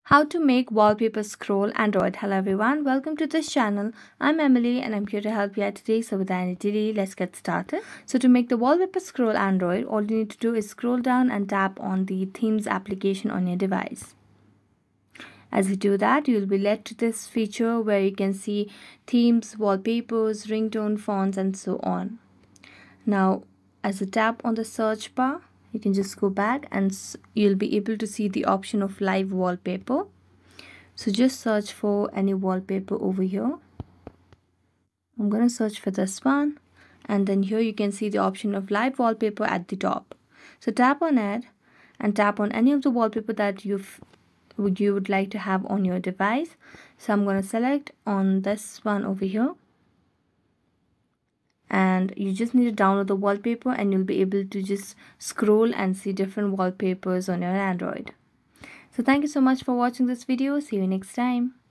How to make wallpaper scroll Android. Hello everyone, welcome to this channel. I'm Emily and I'm here to help you out today. So without any delay, let's get started. So to make the wallpaper scroll Android, all you need to do is scroll down and tap on the themes application on your device. As you do that, you'll be led to this feature where you can see themes, wallpapers, ringtone, fonts and so on. Now as you tap on the search bar, you can just go back and you'll be able to see the option of live wallpaper. So just search for any wallpaper over here. I'm going to search for this one, and then here you can see the option of live wallpaper at the top. So tap on it and tap on any of the wallpaper that you would like to have on your device. So I'm going to select on this one over here. And you just need to download the wallpaper and you'll be able to just scroll and see different wallpapers on your Android. So thank you so much for watching this video. See you next time.